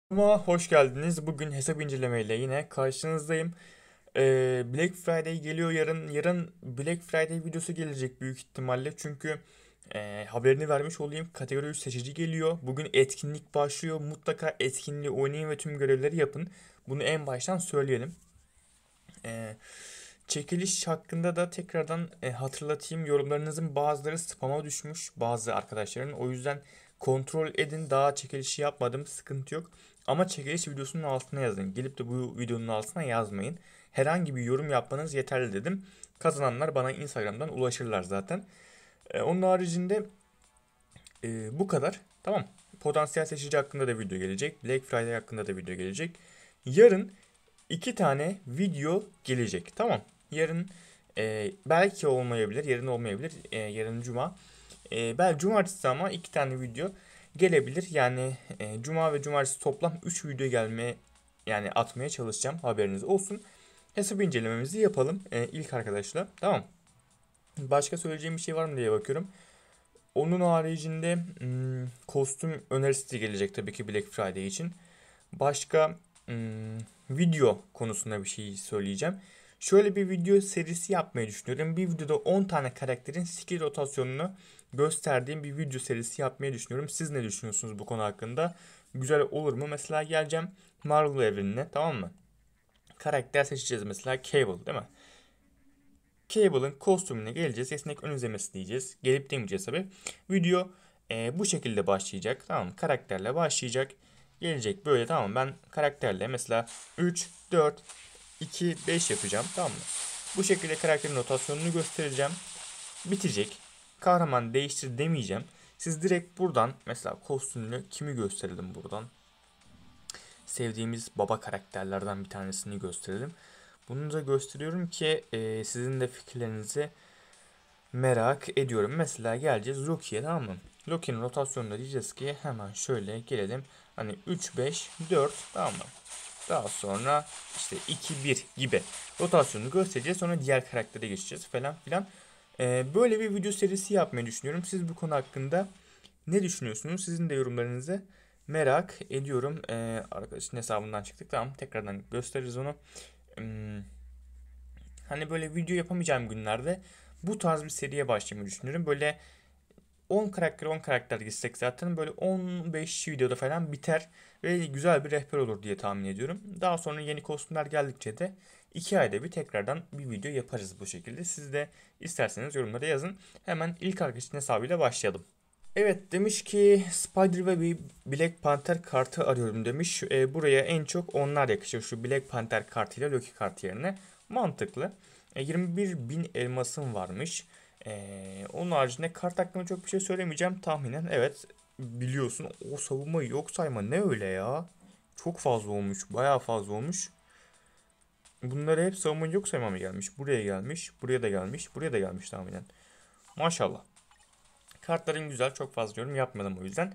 Ama hoş geldiniz. Bugün hesap incelemeyle yine karşınızdayım. Black Friday geliyor yarın. Yarın Black Friday videosu gelecek büyük ihtimalle. Çünkü haberini vermiş olayım. Kategori 3 seçici geliyor. Bugün etkinlik başlıyor. Mutlaka etkinliği oynayın ve tüm görevleri yapın. Bunu en baştan söyleyelim. Ee, Çekiliş hakkında da tekrardan hatırlatayım. Yorumlarınızın bazıları spam'a düşmüş bazı arkadaşların. O yüzden kontrol edin. Daha çekilişi yapmadım. Sıkıntı yok. Ama çekiliş videosunun altına yazın. Gelip de bu videonun altına yazmayın. Herhangi bir yorum yapmanız yeterli dedim. Kazananlar bana Instagram'dan ulaşırlar zaten. Onun haricinde bu kadar. Tamam. Potansiyel seçici hakkında da video gelecek. Black Friday hakkında da video gelecek. Yarın iki tane video gelecek. Tamam. Yarın belki olmayabilir. Yarın olmayabilir. Yarın cuma. Belki cumartesi ama iki tane video gelebilir. Yani cuma ve cumartesi toplam 3 video yani atmaya çalışacağım. Haberiniz olsun. Hesap incelememizi yapalım ilk arkadaşlar. Tamam. Başka söyleyeceğim bir şey var mı diye bakıyorum. Onun haricinde kostüm önerisi de gelecek tabii ki Black Friday için. Başka video konusunda bir şey söyleyeceğim. Şöyle bir video serisi yapmayı düşünüyorum. Bir videoda 10 tane karakterin skill rotasyonunu gösterdiğim bir video serisi yapmayı düşünüyorum. Siz ne düşünüyorsunuz bu konu hakkında? Güzel olur mu? Mesela geleceğim Marvel evrenine, tamam mı? Karakter seçeceğiz, mesela Cable değil mi? Cable'ın kostümüne geleceğiz. Yetenek ön izlemesi diyeceğiz. Gelip demeyeceğiz tabi. Video bu şekilde başlayacak. Tamam mı? Karakterle başlayacak. Gelecek böyle, tamam mı? Ben karakterle mesela 3, 4, 2, 5 yapacağım. Tamam mı? Bu şekilde karakterin rotasyonunu göstereceğim. Bitecek. Kahraman değiştir demeyeceğim. Siz direkt buradan mesela kostümünü kimi gösterelim buradan? Sevdiğimiz baba karakterlerden bir tanesini gösterelim. Bunu da gösteriyorum ki sizin de fikirlerinizi merak ediyorum. Mesela geleceğiz Loki'ye, tamam mı? Loki'nin rotasyonunda diyeceğiz ki hemen şöyle gelelim. Hani 3, 5, 4, tamam mı? Daha sonra işte 2, 1 gibi rotasyonunu göstereceğiz. Sonra diğer karaktere geçeceğiz falan filan. Böyle bir video serisi yapmayı düşünüyorum. Siz bu konu hakkında ne düşünüyorsunuz? Sizin de yorumlarınızı merak ediyorum. Arkadaşın hesabından çıktık. Tamam, tekrardan gösteririz onu. Hmm, Hani böyle video yapamayacağım günlerde bu tarz bir seriye başlamayı düşünüyorum. Böyle 10 karakter gitsek zaten böyle 15 videoda falan biter ve güzel bir rehber olur diye tahmin ediyorum. Daha sonra yeni kostümler geldikçe de 2 ayda bir tekrardan bir video yaparız bu şekilde. Siz de isterseniz yorumlara yazın. Hemen ilk arkadaşın hesabıyla başlayalım. Evet, demiş ki Spider ve bir Black Panther kartı arıyorum demiş. Buraya en çok onlar yakışır. Şu Black Panther kartıyla Loki kartı yerine. Mantıklı. 21 bin elmasım varmış. Onun haricinde kart hakkında çok bir şey söylemeyeceğim tahminen. Evet, biliyorsun o savunma yok sayma ne öyle ya. Çok fazla olmuş. Bayağı fazla olmuş. Bunları hep savunma yok sayma mı gelmiş? Buraya gelmiş. Buraya da gelmiş. Buraya da gelmiş tahminen. Maşallah. Kartların güzel, çok fazla yorum yapmadım o yüzden.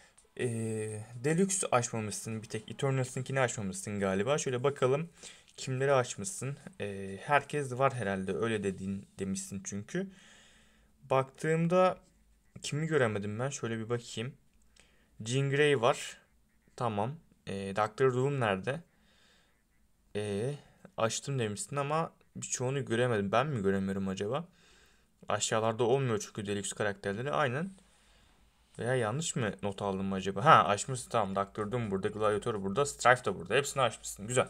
Deluxe açmamışsın bir tek. Eternals'ınkini açmamışsın galiba. Şöyle bakalım kimleri açmışsın. Herkes var herhalde, öyle demişsin çünkü. Baktığımda kimi göremedim ben, şöyle bir bakayım. Jean Grey var. Tamam. Doctor Doom nerede? Ee, Açtım demişsin ama birçoğunu göremedim. Ben mi göremiyorum acaba? Aşağılarda olmuyor çünkü Deluxe karakterleri. Aynen. Veya yanlış mı not aldım mı acaba? Ha, açmışsın, tamam. Doctor Doom burada, Gladiator burada, Strife da burada. Hepsini açmışsın. Güzel.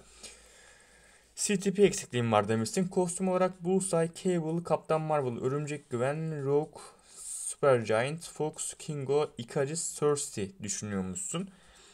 CTP eksikliğim var demişsin. Kostüm olarak Bullseye, Cable, Kaptan Marvel, Örümcek Gwen, Rogue, Supergiant, Fox, Kingo, Icarus, Thirsty düşünüyormuşsun.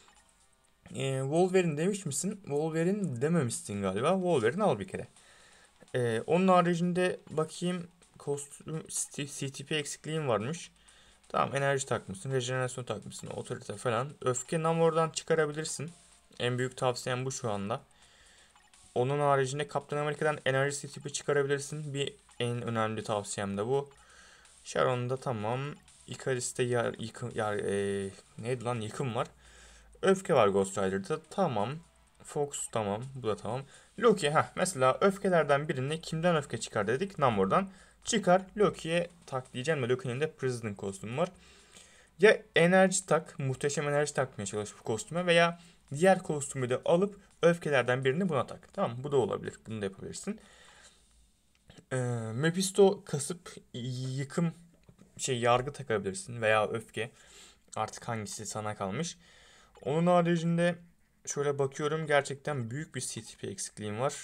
Wolverine demiş misin? Wolverine dememişsin galiba. Wolverine al bir kere. Onun haricinde bakayım, kostüm CTP eksikliğim varmış. Tamam, enerji takmışsın, rejenerasyon takmışsın, otorite falan. Öfke Namor'dan çıkarabilirsin. En büyük tavsiyem bu şu anda. Onun haricinde Kaptan Amerika'dan enerji tipi çıkarabilirsin. Bir en önemli tavsiyem de bu. Sharon'da tamam. Icarus'ta neydi lan, yıkım var. Öfke var Ghost Rider'da. Tamam. Fox tamam. Bu da tamam. Loki, mesela öfkelerden birini kimden öfke çıkar dedik? Namor'dan. Çıkar. Loki'ye tak diyeceğim de Loki'nin de President kostümü var. Ya enerji tak, muhteşem enerji takmaya çalış bu kostüme, veya Diğer kostümü de alıp öfkelerden birini buna tak. Tamam, bu da olabilir. Bunu da yapabilirsin. Mephisto kasıp yıkım yargı takabilirsin veya öfke. Artık hangisi sana kalmış. Onun haricinde şöyle bakıyorum, gerçekten büyük bir CTP eksikliğim var.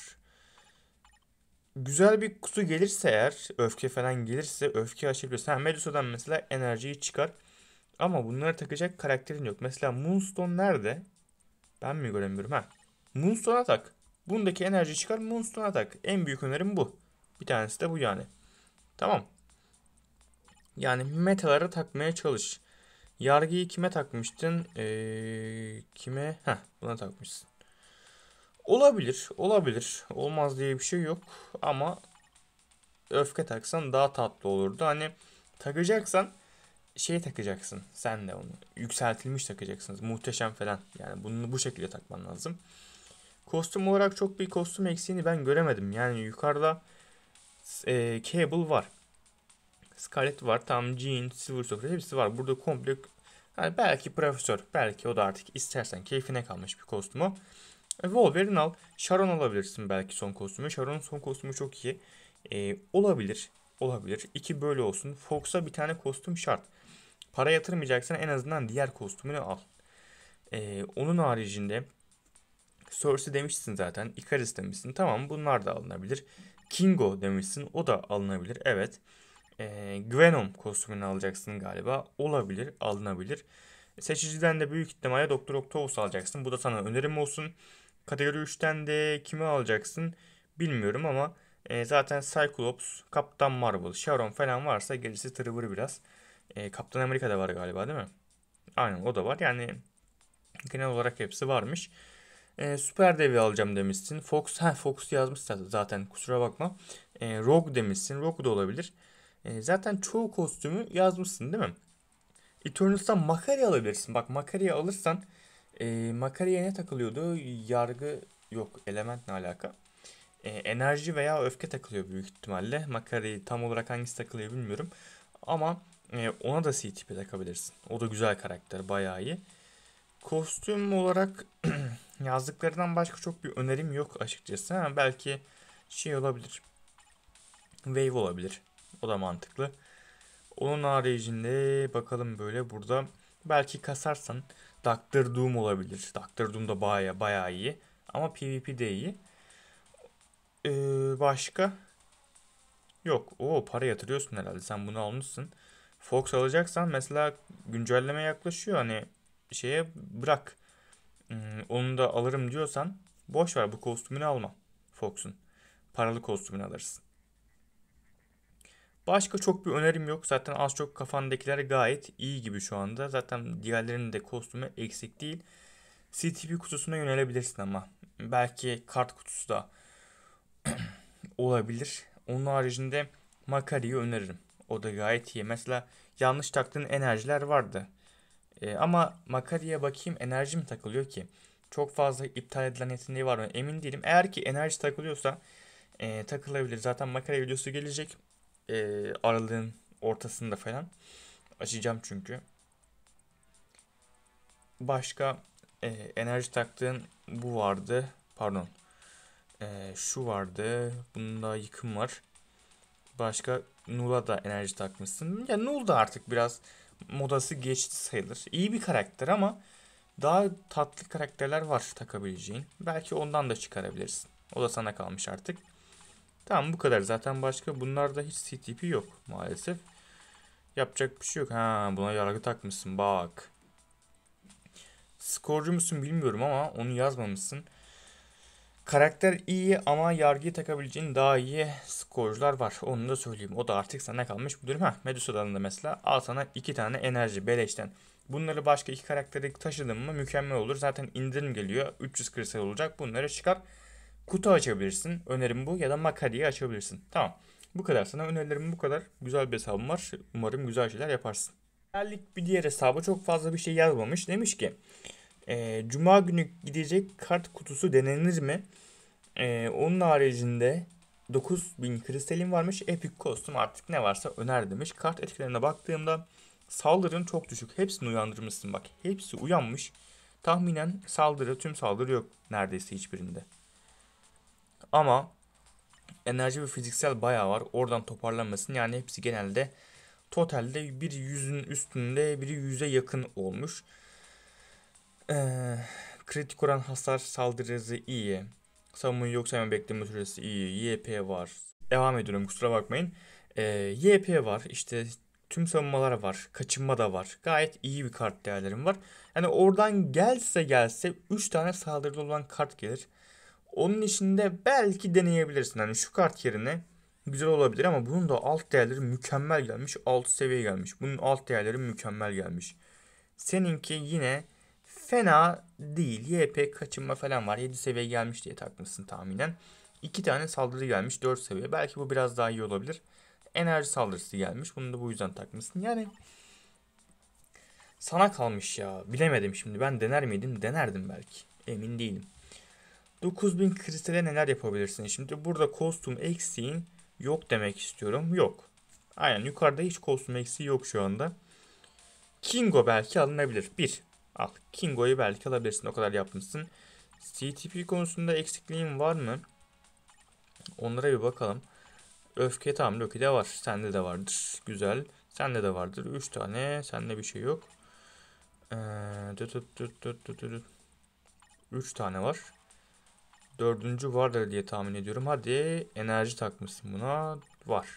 Güzel bir kutu gelirse eğer, öfke falan gelirse öfke açabilirsin. Medusa'dan mesela enerjiyi çıkar. Ama bunları takacak karakterin yok. Mesela Moonstone nerede? Ben mi göremiyorum? Ha. Moonstone'a tak. Bundaki enerjiyi çıkar, Moonstone'a tak. En büyük önerim bu. Bir tanesi de bu yani. Tamam. Yani metalara takmaya çalış. Yargıyı kime takmıştın? Kime? Heh, buna takmışsın. Olabilir, olabilir. Olmaz diye bir şey yok. Ama öfke taksan daha tatlı olurdu. Hani takacaksan takacaksın. Sen de onu. Yükseltilmiş takacaksınız. Muhteşem falan. Yani bunu bu şekilde takman lazım. Kostüm olarak çok bir kostüm eksiğini ben göremedim. Yani yukarıda Cable var. Scarlet var. Tam Jean, Silver Surfer hepsi var. Burada komple, yani belki Profesör. Belki o da artık istersen keyfine kalmış bir kostümü. Wolverine al. Sharon alabilirsin belki son kostümü. Sharon'un son kostümü çok iyi. Olabilir. Olabilir. İki böyle olsun. Fox'a bir tane kostüm şart. Para yatırmayacaksan en azından diğer kostümünü al. Onun haricinde Cersei demişsin zaten. Icarus demişsin. Tamam, bunlar da alınabilir. Kingo demişsin. O da alınabilir. Evet. Venom kostümünü alacaksın galiba. Olabilir. Alınabilir. Seçiciden de büyük ihtimalle Doktor Octopus alacaksın. Bu da sana önerim olsun. Kategori 3'ten de kimi alacaksın bilmiyorum ama zaten Cyclops, Kaptan Marvel, Sharon falan varsa gerisi tırıvır biraz. Kaptan Amerika'da var galiba, değil mi? Aynen, o da var. Yani genel olarak hepsi varmış. Süper Dev'i alacağım demişsin. Fox yazmış zaten, kusura bakma. Rogue demişsin. Rogue da olabilir. Zaten çoğu kostümü yazmışsın değil mi? Eternals'tan Makari alabilirsin. Bak, Makari'yi alırsan Makari'ye ne takılıyordu? Yargı yok. Element ne alaka? Enerji veya öfke takılıyor büyük ihtimalle. Makari tam olarak hangisi takılıyor bilmiyorum. Ama ona da CTP takabilirsin. O da güzel karakter. Bayağı iyi. Kostüm olarak yazdıklarından başka çok bir önerim yok açıkçası. Ha, belki olabilir. Wave olabilir. O da mantıklı. Onun haricinde bakalım, böyle burada belki kasarsan Doctor Doom olabilir. Doctor Doom da bayağı iyi. Ama PvP de iyi. Başka? Yok. O para yatırıyorsun herhalde. Sen bunu almışsın. Fox alacaksan mesela güncelleme yaklaşıyor. Hani bırak. Onu da alırım diyorsan boş ver, bu kostümünü alma. Fox'un. Paralı kostümünü alırsın. Başka çok bir önerim yok. Zaten az çok kafandakiler gayet iyi gibi şu anda. Zaten diğerlerinin de kostümü eksik değil. CTP kutusuna yönelebilirsin ama. Belki kart kutusu da olabilir. Onun haricinde Makari'yi öneririm. O da gayet iyi. Mesela yanlış taktığın enerjiler vardı. Ama Makari'ye bakayım, enerji mi takılıyor ki? Çok fazla iptal edilen yeteneği var mı? Emin değilim. Eğer ki enerji takılıyorsa takılabilir. Zaten Makari videosu gelecek. Aralığın ortasında falan. Açacağım çünkü. Başka enerji taktığın bu vardı. Pardon. Şu vardı. Bunda yıkım var. Başka Null'a da enerji takmışsın. Ya Null da artık biraz modası geçti sayılır. İyi bir karakter ama daha tatlı karakterler var takabileceğin. Belki ondan da çıkarabilirsin. O da sana kalmış artık. Tamam, bu kadar. Zaten başka bunlarda hiç CTP yok maalesef. Yapacak bir şey yok. Ha, buna yargı takmışsın bak. Skorcu musun bilmiyorum ama onu yazmamışsın. Karakter iyi ama yargıyı takabileceğin daha iyi skorcular var. Onu da söyleyeyim. O da artık sana kalmış bir durum. Medusa'dan da mesela al sana 2 tane enerji beleşten. Bunları başka iki karakteri taşıdın mı mükemmel olur. Zaten indirim geliyor. 300 kristal olacak. Bunları çıkar. Kutu açabilirsin. Önerim bu. Ya da Makari'yi açabilirsin. Tamam. Bu kadar. Sana önerilerim bu kadar. Güzel bir hesabım var. Umarım güzel şeyler yaparsın. Geldik bir diğer hesabı. Çok fazla bir şey yazmamış. Demiş ki Cuma günü gidecek kart kutusu denenir mi? Onun haricinde 9000 kristalim varmış. Epic kostüm artık ne varsa öner demiş. Kart etkilerine baktığımda saldırın çok düşük. Hepsini uyandırmışsın bak. Hepsi uyanmış. Tahminen saldırı, tüm saldırı yok neredeyse hiçbirinde. Ama enerji ve fiziksel bayağı var. Oradan toparlanmasın. Yani hepsi genelde totalde bir 100'ün üstünde, biri 100'e yakın olmuş. Kritik oran, hasar, saldırı hızı iyi. Savunma yok sayma bekleme süresi iyi. YP var. Devam ediyorum, kusura bakmayın. YP var. İşte tüm savunmalar var. Kaçınma da var. Gayet iyi bir kart değerlerim var. Yani oradan gelse 3 tane saldırılı olan kart gelir. Onun içinde belki deneyebilirsin. Hani şu kart yerine güzel olabilir ama bunun da alt değerleri mükemmel gelmiş. 6 seviye gelmiş. Bunun alt değerleri mükemmel gelmiş. Seninki yine fena değil. YP kaçınma falan var. 7 seviye gelmiş diye takmışsın tahminen. 2 tane saldırı gelmiş 4 seviye. Belki bu biraz daha iyi olabilir. Enerji saldırısı gelmiş. Bunu da bu yüzden takmışsın. Yani sana kalmış ya. Bilemedim şimdi. Ben dener miydim? Denerdim belki. Emin değilim. 9000 kristale neler yapabilirsin? Şimdi burada kostüm eksiğin yok demek istiyorum. Yok. Aynen, yukarıda hiç kostüm eksiği yok şu anda. Kingo belki alınabilir. Bir. Al. Kingo'yu belki alabilirsin. O kadar yapmışsın. CTP konusunda eksikliğin var mı? Onlara bir bakalım. Öfke tamam. Loki'de var. Sende de vardır. Güzel. Sende de vardır. 3 tane. Sende bir şey yok. 3 tane var. Dördüncü vardır diye tahmin ediyorum. Hadi enerji takmışsın buna. Var.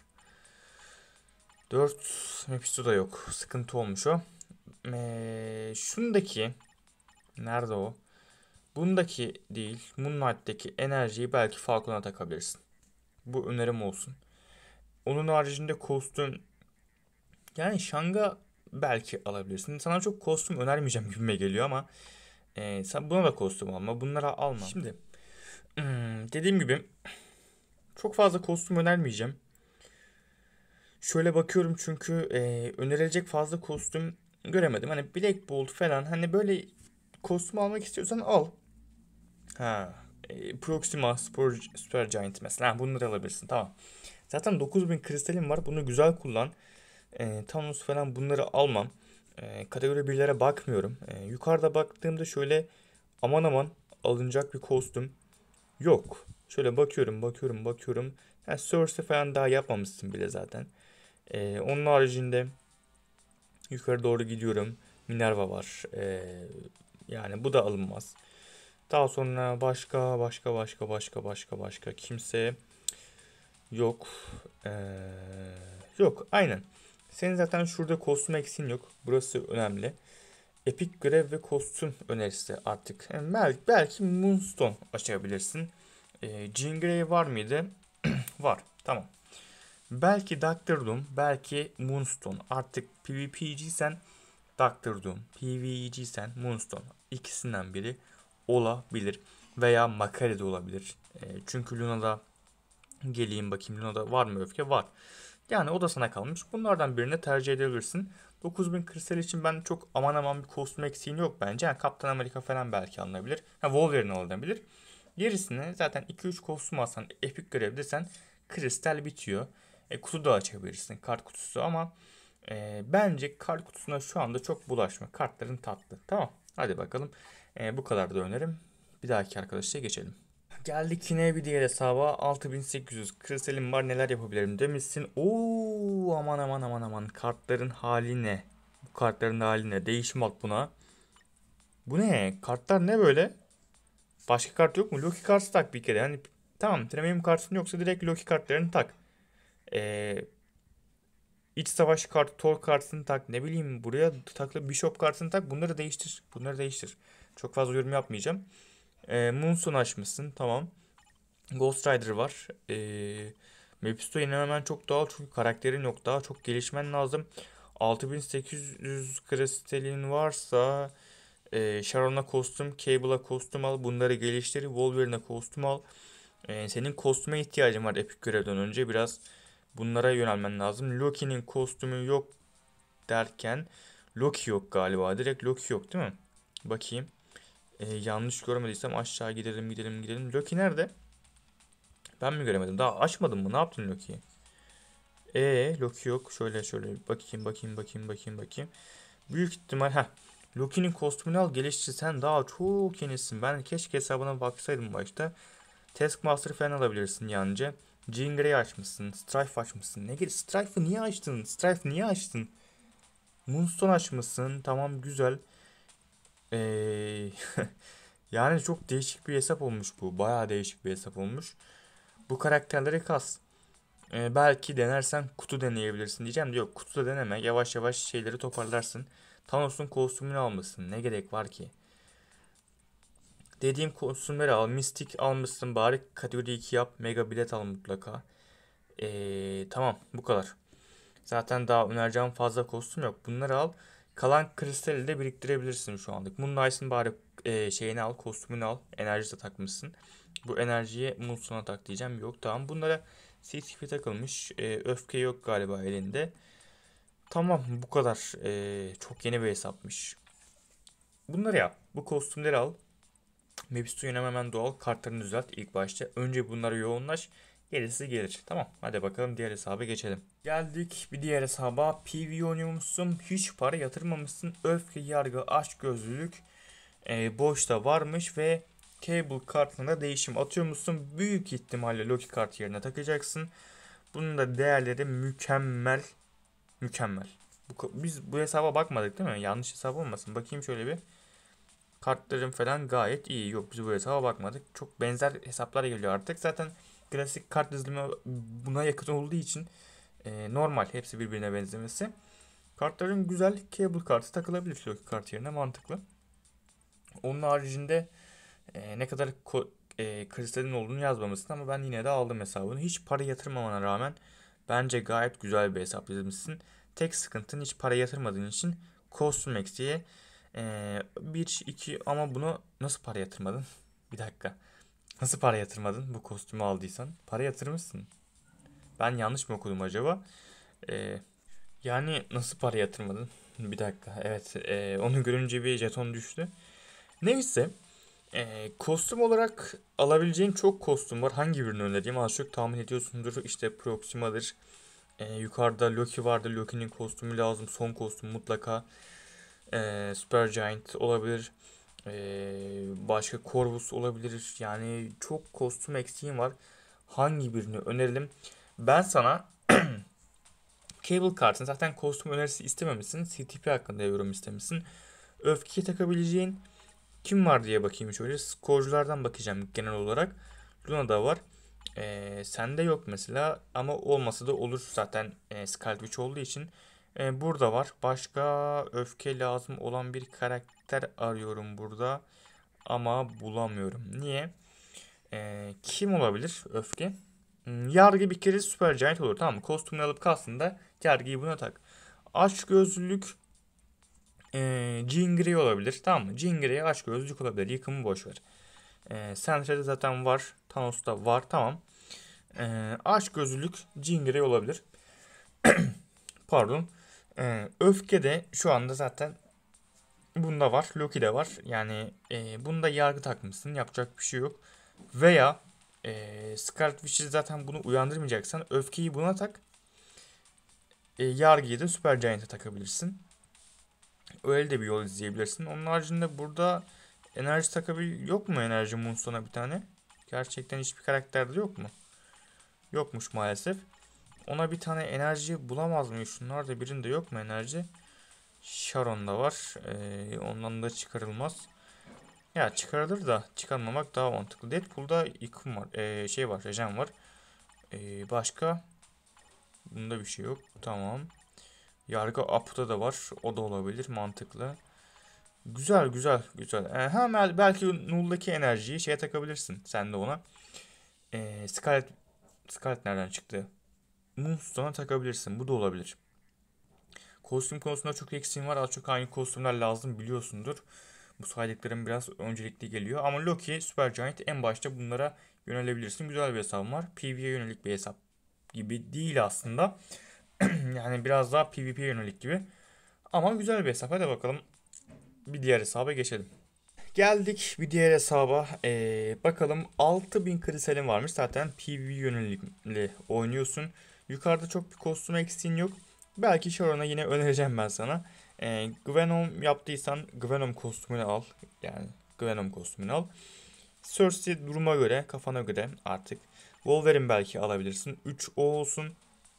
4 Mephisto da yok. Sıkıntı olmuş o. Şundaki nerede o? Bundaki değil. Moonlight'taki enerjiyi belki Falcon'a takabilirsin. Bu önerim olsun. Onun haricinde kostüm, yani Shang'a belki alabilirsin. Sana çok kostüm önermeyeceğim gibime geliyor ama sen buna da kostüm alma. Bunlara alma. Şimdi dediğim gibi çok fazla kostüm önermeyeceğim. Şöyle bakıyorum çünkü önerilecek fazla kostüm göremedim. Hani Black Bolt falan, hani böyle kostüm almak istiyorsan al. Ha, Proxima Super Giant mesela. Ha, bunları alabilirsin, tamam. Zaten 9000 kristalim var. Bunu güzel kullan. Thanos falan bunları almam. Kategori birlere bakmıyorum. Yukarıda baktığımda şöyle aman aman alınacak bir kostüm yok. Şöyle bakıyorum. Yani Source falan daha yapmamışsın bile zaten. Onun haricinde yukarı doğru gidiyorum. Minerva var. Yani bu da alınmaz. Daha sonra başka kimse yok. Ee, yok aynen. Senin zaten şurada kostüm eksiğin yok. Burası önemli. Epic görev ve kostüm önerisi artık. Yani belki Moonstone açabilirsin. Jean Grey var mıydı? Var. Tamam. Belki Doctor Doom, belki Moonstone. Artık PvP'ciysen Doctor Doom, PvE'ciysen Moonstone. İkisinden biri olabilir. Veya Makari de olabilir. Çünkü Luna'da geleyim bakayım. Luna'da var mı öfke? Var. Yani o da sana kalmış. Bunlardan birini tercih edebilirsin. 9000 kristal için ben çok aman aman bir kostüm eksiğin yok bence. Yani Kaptan Amerika falan belki alınabilir. Ha, Wolverine alınabilir. Gerisini zaten 2-3 kostüm alsan, epik görevde sen kristal bitiyor. Kutu da açabilirsin. Kart kutusu ama bence kart kutusuna şu anda çok bulaşma. Kartların tatlı. Tamam. Hadi bakalım. Bu kadar da önerim. Bir dahaki arkadaşa geçelim. Geldik yine bir diğer hesaba. 6800 kristalim var, neler yapabilirim demişsin. Oo, aman. Kartların hali ne? Bu kartların hali ne? Değişim at buna. Bu ne? Kartlar ne böyle? Başka kart yok mu? Loki kartı tak bir kere. Yani tamam, premium kartın yoksa direkt Loki kartlarını tak. Ee, iç savaş kartı, Thor kartını tak. Ne bileyim, buraya takla Bishop kartını tak. Bunları değiştir. Çok fazla yorum yapmayacağım. Moonstone açmışsın. Tamam. Ghost Rider var. Mephisto yine hemen çok doğal çünkü karakterin yok. Daha çok gelişmen lazım. 6800 kristalin varsa Sharon'a kostüm, Cable'a kostüm al. Bunları geliştir. Wolverine'e kostüm al. Senin kostüme ihtiyacın var epik görevden önce. Biraz bunlara yönelmen lazım. Loki'nin kostümü yok derken Loki yok galiba. Direkt Loki yok değil mi? Bakayım. Yanlış görmediysem aşağı gidelim. Loki nerede? Ben mi göremedim? Daha açmadım mı? Ne yaptın Loki'yi? Loki yok. Şöyle bakayım. Büyük ihtimal Loki'nin kostümünü al, geliştir, sen daha çok yenisin. Ben keşke hesabına baksaydım başta. Taskmaster falan alabilirsin yalnızca. Jean Grey açmışsın. Strife açmışsın. Ne gerek? Strife'ı niye açtın? Strife niye açtın? Moonstone açmışsın. Tamam, güzel. Ee, yani çok değişik bir hesap olmuş bu. Bayağı değişik bir hesap olmuş. Bu karakterleri kas. Belki denersen kutu deneyebilirsin diyeceğim de yok, kutu da deneme. Yavaş yavaş şeyleri toparlarsın. Thanos'un kostümünü almışsın. Ne gerek var ki? Dediğim kostümleri al. Mystic almışsın. Bari kategori 2 yap. Mega bilet al mutlaka. Tamam, bu kadar. Zaten daha önereceğim fazla kostüm yok. Bunları al. Kalan kristali de biriktirebilirsin şu anlık. Moonlight'ın bari şeyini al. Kostümünü al. Enerji de takmışsın. Bu enerjiyi Moonstone'a tak diyeceğim. Yok, tamam. Bunlara CTP takılmış. Öfke yok galiba elinde. Tamam, bu kadar. Çok yeni bir hesapmış. Bunları yap. Bu kostümleri al. Mephisto'yu hemen doğal kartlarını düzelt ilk başta. Önce bunlara yoğunlaş. Gerisi gelir. Tamam, hadi bakalım diğer hesaba geçelim. Geldik bir diğer hesaba. PvE oynuyormuşsun. Hiç para yatırmamışsın. Öfke, yargı, açgözlülük boşta varmış ve Cable kartına değişim atıyormuşsun. Büyük ihtimalle Loki kart yerine takacaksın. Bunun da değerleri mükemmel. Mükemmel. Biz bu hesaba bakmadık değil mi? Yanlış hesap olmasın. Bakayım şöyle bir. Kartlarım falan gayet iyi. Yok, biz bu hesaba bakmadık. Çok benzer hesaplar geliyor artık. Zaten klasik kart dizilimi buna yakın olduğu için normal. Hepsi birbirine benzemesi. Kartların güzel, cable kartı takılabilir Loki kart yerine, mantıklı. Onun haricinde ne kadar kristalin olduğunu yazmamışsın ama ben yine de aldım hesabını. Hiç para yatırmamana rağmen bence gayet güzel bir hesap dizmişsin. Tek sıkıntın, hiç para yatırmadığın için kostüm eksiği 1 2, ama bunu nasıl para yatırmadın? Bir dakika. Nasıl para yatırmadın bu kostümü aldıysan? Para yatırmışsın. Ben yanlış mı okudum acaba? E, yani nasıl para yatırmadın? Bir dakika. Evet, onu görünce bir jeton düştü. Neyse. Kostüm olarak alabileceğin çok kostüm var. Hangi birini önereyim? Az çok tahmin ediyorsundur. İşte Proxima'dır. Yukarıda Loki vardır. Loki'nin kostümü lazım. Son kostüm mutlaka. Supergiant olabilir. Başka Corvus olabilir. Yani çok kostüm eksiğim var. Hangi birini önerelim? Ben sana Cable kartın, zaten kostüm önerisi istememişsin. CTP hakkında yorum istemişsin. Öfkeyi takabileceğin kim var diye bakayım şöyle. Skorculardan bakacağım genel olarak. Luna'da var. Sende yok mesela, ama olmasa da olur zaten, Scarlet Witch olduğu için. Burada var. Başka öfke lazım olan bir karakter arıyorum burada. Ama bulamıyorum. Niye? Kim olabilir öfke? Yargı bir kere Supergiant olur, tamam mı? Kostümünü alıp kalsın da yargıyı buna tak. Açgözlülük Jean Grey olabilir, tamam mı? Jean Grey açgözlülük olabilir. Yıkımı boş ver. Sentry'de zaten var. Thanos'ta var, tamam. Açgözlülük Jean Grey olabilir. Pardon. Öfke de şu anda zaten bunda var. Loki'de var. Yani bunda yargı takmışsın. Yapacak bir şey yok. Veya Scarlet Witch'i zaten bunu uyandırmayacaksan öfkeyi buna tak. Yargıyı da Supergiant'e takabilirsin. Öyle de bir yol izleyebilirsin. Onun haricinde burada enerji yok mu, enerji Moonstone'a bir tane? Gerçekten hiçbir karakterde yok mu? Yokmuş maalesef. Ona bir tane enerji bulamaz mıyız? Şunlar da birinde yok mu enerji? Sharon'da var. Ondan da çıkarılmaz. Ya çıkarılır da çıkarmamak daha mantıklı. Deadpool'da yıkım var. Şey var. Rejen var. Başka? Bunda bir şey yok. Tamam. Yargı Apu'da da var. O da olabilir. Mantıklı. Güzel güzel güzel. Belki Null'daki enerjiyi şeye takabilirsin. Sen de ona. Scarlet nereden çıktı? Moonstone'a takabilirsin. Bu da olabilir. Kostüm konusunda çok eksiğim var. Az çok aynı kostümler lazım, biliyorsundur. Bu saydıklarım biraz öncelikli geliyor. Ama Loki, Supergiant, en başta bunlara yönelebilirsin. Güzel bir hesabım var. PvE'ye yönelik bir hesap gibi değil aslında. Yani biraz daha PvP'ye yönelik gibi. Ama güzel bir hesap. Hadi bakalım bir diğer hesaba geçelim. Geldik bir diğer hesaba. Bakalım, 6000 kristalim varmış. Zaten PvE yönelikli oynuyorsun. Yukarıda çok bir kostüm eksiğin yok. Belki Sharon'a yine önereceğim ben sana. Venom yaptıysan Venom kostümünü al. Yani Venom kostümünü al. Cersei duruma göre, kafana göre artık. Wolverine belki alabilirsin. 3 o olsun.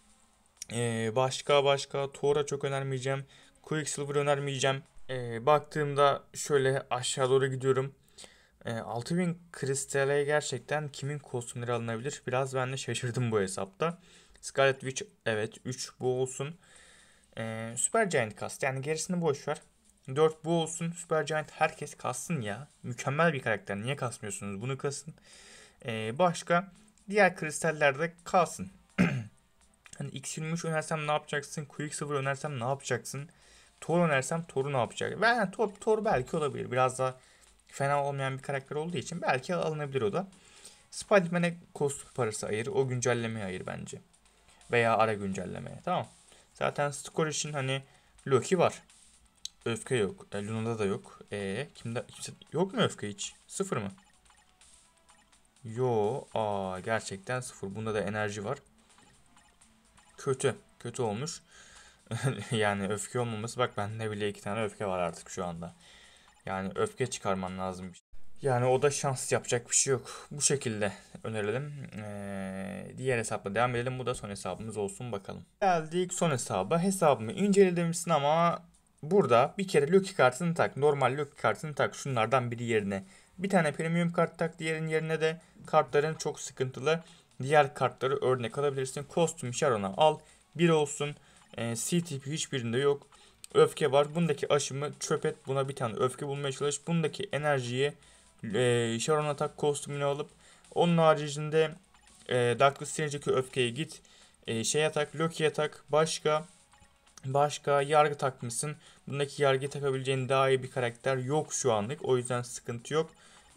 Başka Thor'a çok önermeyeceğim. Quicksilver önermeyeceğim. Baktığımda şöyle aşağı doğru gidiyorum. 6000 kristale gerçekten kimin kostümleri alınabilir? Biraz ben de şaşırdım bu hesapta. Scarlet Witch evet 3 bu olsun. Super Giant kast. Yani gerisini boş ver. 4 bu olsun. Super Giant herkes kassın ya. Mükemmel bir karakter. Niye kasmıyorsunuz? Bunu kasın. Başka diğer kristallerde kalsın. Hani X23 önersem ne yapacaksın? Quicksilver önersem ne yapacaksın? Thor önersem Thor'u ne yapacak? Ben yani Thor belki olabilir. Biraz da fena olmayan bir karakter olduğu için belki alınabilir o da. Spider-Man'e kostüm parası ayır. O güncellemeye ayır bence. Veya ara güncellemeye. Tamam. Zaten Scourge'in hani Loki var. Öfke yok. Luna'da da yok. Kimse yok mu öfke hiç? Sıfır mı? Yo. Gerçekten sıfır. Bunda da enerji var. Kötü. Kötü olmuş. Yani öfke olmaması. Bak bende bile 2 tane öfke var artık şu anda. Yani öfke çıkarman lazım. Yani o da şans, yapacak bir şey yok. Bu şekilde önerelim. Diğer hesapla devam edelim. Bu da son hesabımız olsun bakalım. Geldik son hesaba. Hesabımı incelemişsin ama burada bir kere Loki kartını tak. Normal Loki kartını tak. Şunlardan biri yerine. Bir tane premium kart tak. Diğerinin yerine de kartların çok sıkıntılı. Diğer kartları örnek alabilirsin. Kostüm Sharon'a al. Bir olsun. CTP hiçbirinde yok. Öfke var. Bundaki aşımı çöp et. Buna bir tane öfke bulmaya çalış. Bundaki enerjiyi Sharon Atak kostümünü alıp onun haricinde Doctor Strange'deki öfkeye git. Şey atak, Loki atak, başka yargı takmışsın. Bundaki yargı takabileceğin daha iyi bir karakter yok şu anlık. O yüzden sıkıntı yok.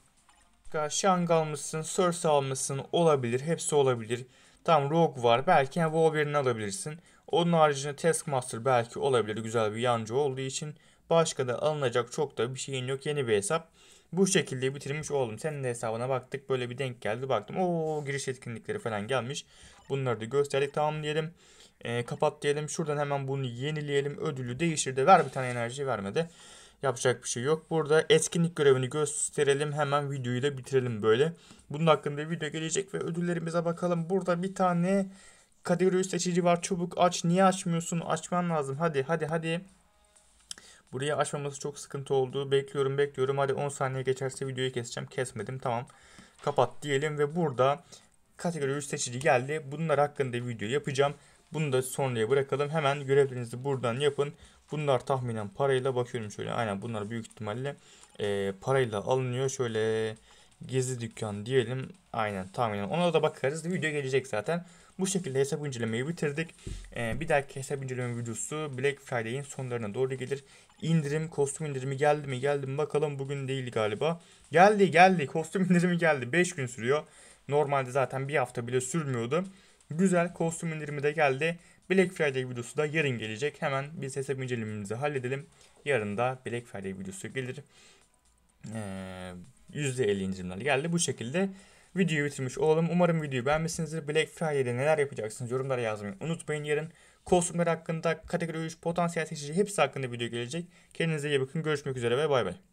Shang almışsın, Cersei almışsın, olabilir. Hepsi olabilir. Tamam, Rogue var. Belki yani Wolverine'i alabilirsin. Onun haricinde Taskmaster belki olabilir. Güzel bir yancı olduğu için. Başka da alınacak çok da bir şeyin yok. Yeni bir hesap. Bu şekilde bitirmiş oldum. Senin de hesabına baktık. Böyle bir denk geldi. Baktım. Giriş etkinlikleri falan gelmiş. Bunları da gösterdik. Tamam diyelim. Kapat diyelim. Şuradan hemen bunu yenileyelim. Ödülü değiştir de ver bir tane enerji, vermedi. Yapacak bir şey yok. Burada etkinlik görevini gösterelim. Hemen videoyu da bitirelim böyle. Bunun hakkında video gelecek ve ödüllerimize bakalım. Burada bir tane kategori seçici var. Çabuk aç. Niye açmıyorsun? Açman lazım. Hadi. Buraya açmaması çok sıkıntı oldu. Bekliyorum. Hadi 10 saniye geçerse videoyu keseceğim. Kesmedim. Tamam. Kapat diyelim ve burada kategori 3 seçici geldi. Bunlar hakkında video yapacağım. Bunu da sonraya bırakalım. Hemen görevlerinizi buradan yapın. Bunlar tahminen parayla, bakıyorum şöyle. Aynen bunlar büyük ihtimalle parayla alınıyor. Şöyle gezi dükkan diyelim. Aynen tahminen. Ona da bakarız. Video gelecek zaten. Bu şekilde hesap incelemeyi bitirdik. Bir dahaki hesap inceleme videosu Black Friday'in sonlarına doğru gelir. Kostüm indirimi geldi mi bakalım. Bugün değil galiba. Geldi. Kostüm indirimi geldi. 5 gün sürüyor. Normalde zaten bir hafta bile sürmüyordu. Güzel, kostüm indirimi de geldi. Black Friday videosu da yarın gelecek. Hemen biz hesap incelememizi halledelim. Yarın da Black Friday videosu gelir. %50 indirimler geldi. Bu şekilde videoyu bitirmiş olalım. Umarım videoyu beğenmişsinizdir. Black Friday'de neler yapacaksınız yorumlara yazmayı unutmayın. Yarın kostümler hakkında, kategori 3, potansiyel seçici hepsi hakkında video gelecek. Kendinize iyi bakın. Görüşmek üzere ve bay bay.